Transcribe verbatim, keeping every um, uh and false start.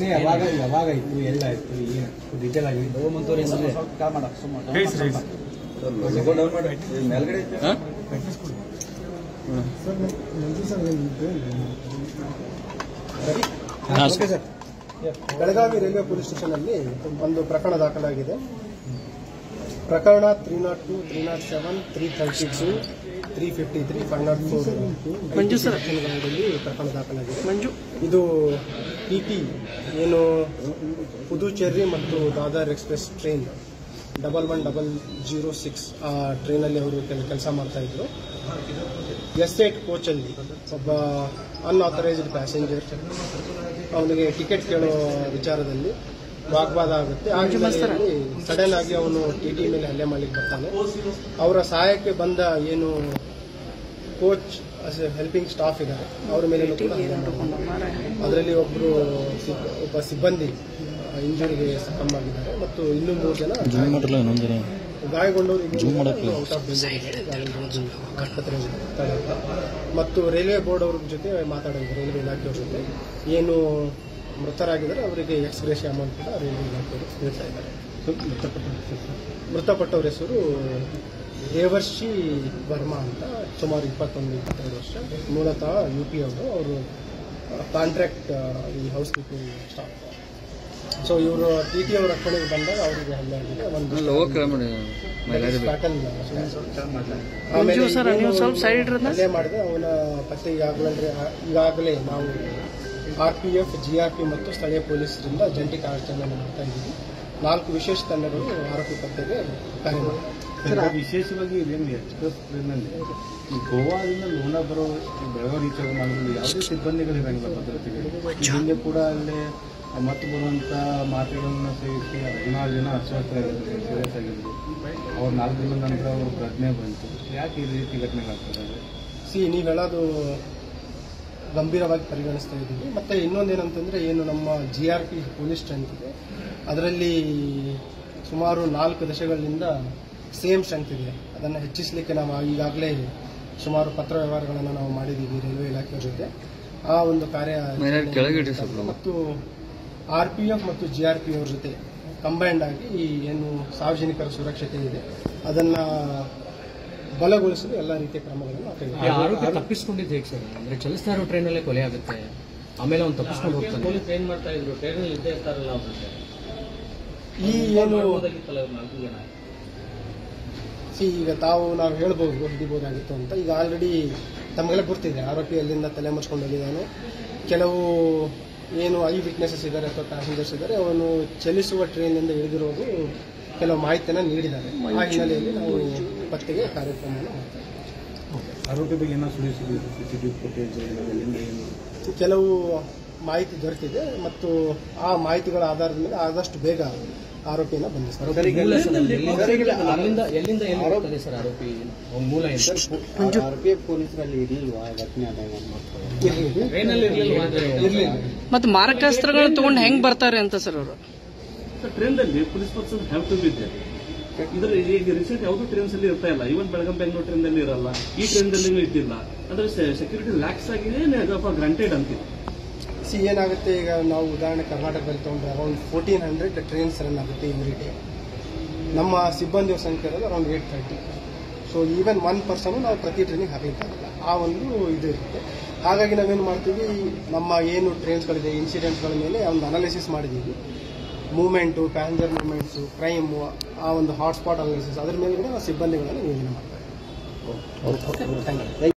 ಯಾವಾಗ ಯಾವಾಗ ಇತ್ತು ಎಲ್ಲ ಇತ್ತು ಏನು ಡೀಟೇಲ್ ಆಗಿ ಮಂತೂರಿ ಬೆಳಗಾವಿ ರೈಲ್ವೆ ಪೊಲೀಸ್ ಸ್ಟೇಷನ್ ಅಲ್ಲಿ ಒಂದು ಪ್ರಕರಣ ದಾಖಲಾಗಿದೆ. ಪ್ರಕರಣ three not two three not seven three thirty two three fifty three five not four ಸೆಕ್ಷನ್ಗಳಲ್ಲಿ ಪ್ರಕರಣ ದಾಖಲಾಗಿದೆ. ಮಂಜು ಇದು ಟಿ ಟಿ ಏನು ಪುದುಚೇರಿ ಮತ್ತು Dadar express train double one double zero six ಆ ಟ್ರೈನಲ್ಲಿ ಅವರು ಕೆಲಸ ಮಾಡ್ತಾ ಇದ್ರು. ಎಸ್ ಏಟ್ ಕೋಚಲ್ಲಿ ಒಬ್ಬ ಅನ್ಆಥರೈಸ್ಡ್ ಪ್ಯಾಸೆಂಜರ್ ಅವನಿಗೆ ಟಿಕೆಟ್ ಕೇಳೋ ವಿಚಾರದಲ್ಲಿ ವಾಗ್ವಾದ ಆಗುತ್ತೆ. ಆ ಹಿನ್ನೆಲೆಯಲ್ಲಿ ಸಡನ್ ಆಗಿ ಅವನು ಟಿ ಟಿ ಮೇಲೆ ಹಲ್ಲೆ ಮಾಡಲಿಕ್ಕೆ ಬರ್ತಾನೆ. ಅವರ ಸಹಾಯಕ್ಕೆ ಬಂದ ಏನು ಕೋಚ್ ಹೆಲ್ಪಿಂಗ್ ಸ್ಟಾಫ್ ಇದ್ದಾರೆ ಅವರ ಮೇಲೆ ಅದರಲ್ಲಿ ಒಬ್ಬರು ಒಬ್ಬ ಸಿಬ್ಬಂದಿ ಇಂಜುರಿಗೆ ಸಕಮ್ ಆಗಿದ್ದಾರೆ ಮತ್ತು ಇನ್ನೂ ಮೂರು ಜನ ಗಾಯಗೊಂಡವರು ಆಸ್ಪತ್ರೆ ಮತ್ತು ರೈಲ್ವೆ ಬೋರ್ಡ್ ಅವ್ರ ಜೊತೆ ಮಾತಾಡಿದ್ರು. ರೈಲ್ವೆ ಇಲಾಖೆಯವ್ರ ಜೊತೆ ಏನು ಮೃತರಾಗಿದ್ದಾರೆ ಅವರಿಗೆ ಎಕ್ಸ್ ಗ್ರೇಷಿಯಾ ಅಮೌಂಟ್ ಕೂಡ ರೈಲ್ವೆ ಇಲಾಖೆಯವರು ನೀಡ್ತಾ ಇದ್ದಾರೆ. ಮೃತಪಟ್ಟವ್ರ ಹೆಸರು ದೇವರ್ಷಿ ವರ್ಮಾ ಅಂತ, ಸುಮಾರು ಇಪ್ಪತ್ತೊಂದು ಇಪ್ಪತ್ತೆರಡು ವರ್ಷ, ಮೂಲತಃ ಯು ಪಿ ಅವರು. ಅವರು ಕಾಂಟ್ರಾಕ್ಟ್ ಈ ಹೌಸ್ ಕೀಪಿಂಗ್ ಸ್ಟಾಫ್. ಸೊ ಇವರು ಟಿ ಟಿ ಅವ್ರ ರಕ್ಷಣೆಗೆ ಬಂದಾಗ ಅವರಿಗೆ ಹಲ್ಲೆ ಆಗಿದೆ. ಒಂದು ಹಲ್ಲೆ ಮಾಡಿದೆ ಅವನ ಪತ್ತೆ ಈಗಾಗಲೇ ಈಗಾಗಲೇ ನಾವು R P F G R P ಮತ್ತು ಸ್ಥಳೀಯ ಪೊಲೀಸರಿಂದ ಜಂಟಿ ಕಾರ್ಯಾಚರಣೆ ಮಾಡ್ತಾ ಇದ್ದೀವಿ. ನಾಲ್ಕು ವಿಶೇಷ ತಂಡಗಳು ಆರೋಪಿ ಪತ್ತೆಗೆ ಕಾರ್ಯ ಮಾಡಿದ್ದಾರೆ. ವಿಶೇಷವಾಗಿ ಇದೇನು ಎಕ್ಸ್ಪ್ರೆಸ್ ಟ್ರೈನ್ನಲ್ಲಿ ಗೋವಾದಿಂದ ಲೋನಾ ಬರೋ ಬೆಳಗಾವಿ ರೀಚ್ ಆಗೋ ಮಾಡೋದ್ರಲ್ಲಿ ಯಾವುದೇ ಸಿಬ್ಬಂದಿಗಳು ಇರಂಗಿಲ್ಲ ಭದ್ರತೆಗೆ. ಹಿಂದೆ ಕೂಡ ಅಲ್ಲೇ ಮತ್ತು ಬರುವಂಥ ಮಾತ್ರೆಗಳನ್ನ ಸೇರಿಸಿ ಹದಿನಾರು ಜನ ಅಸ್ವಸ್ಥರಾಗಿದ್ರು, ಸೀರಿಯಸ್ ಆಗಿದ್ರು. ಅವ್ರು ನಾಲ್ಕು ದಿನದ ನಂತರ ಅವರು ಪ್ರಜ್ಞೆ ಬಂತು. ಯಾಕೆ ಈ ರೀತಿ ಘಟನೆಗಳಾಗ್ತದೆ? ಸಿ ನೀವು ಹೇಳೋದು ಗಂಭೀರವಾಗಿ ಪರಿಗಣಿಸ್ತಾ ಇದ್ದೀವಿ. ಮತ್ತು ಇನ್ನೊಂದೇನಂತಂದರೆ ಏನು ನಮ್ಮ G R P police strength ಇದೆ, ಅದರಲ್ಲಿ ಸುಮಾರು ನಾಲ್ಕು ದಶಕಗಳಿಂದ ಸೇಮ್ ಸ್ಟ್ರೆಂತ್ ಇದೆ. ಅದನ್ನು ಹೆಚ್ಚಿಸಲಿಕ್ಕೆ ನಾವು ಈಗಾಗಲೇ ಸುಮಾರು ಪತ್ರ ವ್ಯವಹಾರಗಳನ್ನು ನಾವು ಮಾಡಿದ್ದೀವಿ ರೈಲ್ವೆ ಇಲಾಖೆಯ ಜೊತೆ. ಆ ಒಂದು ಕಾರ್ಯ ಮತ್ತು ಆರ್ ಪಿ ಎಫ್ ಮತ್ತು ಜಿ ಆರ್ ಪಿ ಅವ್ರ ಜೊತೆ ಕಂಬೈಂಡ್ ಆಗಿ ಈ ಏನು ಸಾರ್ವಜನಿಕರ ಸುರಕ್ಷತೆ ಇದೆ ಅದನ್ನು ಬಲಗೊಳಿಸಲು ಎಲ್ಲ ರೀತಿಯ ಕ್ರಮಗಳನ್ನು ಆರೋಗ್ಯ ತಪ್ಪಿಸ್ಕೊಂಡಿದ್ದು ಹೇಗೆ ಸರ್? ಅಂದ್ರೆ ಚಲಿಸ್ತಾ ಇರೋ ಟ್ರೈನಲ್ಲೇ ಕೊಲೆ ಆಗುತ್ತೆ, ಆಮೇಲೆ ಅವ್ನು ತಪ್ಪಿಸ್ಕೊಂಡು ಹೋಗ್ತಾನೆ. ಪೊಲೀಸ್ ಟ್ರೈನ್ ಮಾಡ್ತಾ ಇದ್ರು, ಟ್ರೈನಲ್ಲಿ ಇದ್ದೇ ಇರ್ತಾರಲ್ಲ ಈ ಏನು ಸಿ ಈಗ ತಾವು ನಾವು ಹೇಳ್ಬೋದು ಹಿಡಿಬೋದಾಗಿತ್ತು ಅಂತ. ಈಗ ಆಲ್ರೆಡಿ ತಮಗೆಲ್ಲ ಗೊತ್ತಿದೆ ಆರೋಪಿ ಅಲ್ಲಿಂದ ತಲೆ ಮುಚ್ಕೊಂಡು ಹೋಗಿದ್ದಾನೆ. ಕೆಲವು ಏನು ಐ ವಿಟ್ನೆಸಸ್ ಇದ್ದಾರೆ ಅಥವಾ ಪ್ಯಾಸೆಂಜರ್ಸ್ ಇದ್ದಾರೆ, ಅವನು ಚಲಿಸುವ ಟ್ರೈನಿಂದ ಇಳಿದಿರೋದು ಕೆಲವು ಮಾಹಿತಿಯನ್ನು ನೀಡಿದ್ದಾರೆ. ಆ ಹಿನ್ನೆಲೆಯಲ್ಲಿ ನಾವು ಪತ್ತೆಗೆ ಕಾರ್ಯಕ್ರಮವನ್ನು ಮಾಡ್ತಾ ಇದ್ದೀವಿ. ಆರೋಪಿ ಬಗ್ಗೆ ಏನೋ ಸುಳಿಸಿದ್ದೀವಿ, ಸಿಸಿಟಿವಿ ಫುಟೇಜ್ ಕೆಲವು ಮಾಹಿತಿ ದೊರೆತಿದೆ ಮತ್ತು ಆ ಮಾಹಿತಿಗಳ ಆಧಾರದ ಮೇಲೆ ಆದಷ್ಟು ಬೇಗ ಆರೋಪಿಯನ್ನು ಬಂಧಿಸ್ತಾರೆ. ಮತ್ತು ಮಾರಕಾಸ್ತ್ರಗಳು ತಗೊಂಡು ಹೆಂಗ್ ಬರ್ತಾರೆ ಅಂತ ಸರ್ ಅವರು? ಟ್ರೈನ್ದಲ್ಲಿ police person have to be there. ಇದ್ರ ಈಗ ರೀಸೆಂಟ್ ಯಾವುದೂ ಟ್ರೈನ್ಸ್ ಅಲ್ಲಿ ಇರ್ತಾ ಇಲ್ಲ. ಈವನ್ ಬೆಳಗಾಂ ಬೆಂಗಳೂರು ಟ್ರೈನ್ದಲ್ಲಿ ಇರಲ್ಲ, ಈ ಟ್ರೈನ್ದಲ್ಲಿ ಇದ್ದಿಲ್ಲ. ಅಂದ್ರೆ ಸೆಕ್ಯೂರಿಟಿ ಲ್ಯಾಕ್ಸ್ ಆಗಿದೆ ಗ್ರಾಂಟೆಡ್ ಅಂತಿದೆ. ಸಿ ಏನಾಗುತ್ತೆ, ಈಗ ನಾವು ಉದಾಹರಣೆ ಕರ್ನಾಟಕದಲ್ಲಿ ತಗೊಂಡ್ರೆ around fourteen hundred trains run ಆಗುತ್ತೆ ಎವ್ರಿ ಡೇ. ನಮ್ಮ ಸಿಬ್ಬಂದಿಯ ಸಂಖ್ಯೆ ಇರೋದು around eight thirty. So even one person ನಾವು ಪ್ರತಿ ಟ್ರೈನಿಗೆ ಹಾಕಲಿಕ್ಕಾಗಲ್ಲ, ಆ ಒಂದು ಇದು ಇರುತ್ತೆ. ಹಾಗಾಗಿ ನಾವೇನು ಮಾಡ್ತೀವಿ, ನಮ್ಮ ಏನು ಟ್ರೈನ್ಸ್ಗಳಿದೆ ಇನ್ಸಿಡೆಂಟ್ಸ್ಗಳ ಮೇಲೆ ಒಂದು ಅನಾಲಿಸಿಸ್ ಮಾಡಿದ್ದೀವಿ. ಮೂವ್ಮೆಂಟು, ಪ್ಯಾಸೆಂಜರ್ ಮೂವ್ಮೆಂಟ್ಸು, ಕ್ರೈಮು, ಆ ಒಂದು ಹಾಟ್ಸ್ಪಾಟ್ ಅನಾಲಿಸಿಸ್, ಅದರ ಮೇಲೆ ಕೂಡ ನಾವು ಸಿಬ್ಬಂದಿಗಳನ್ನು ನಿಯೋಜನೆ ಮಾಡ್ತಾ ಇದ್ದೀವಿ.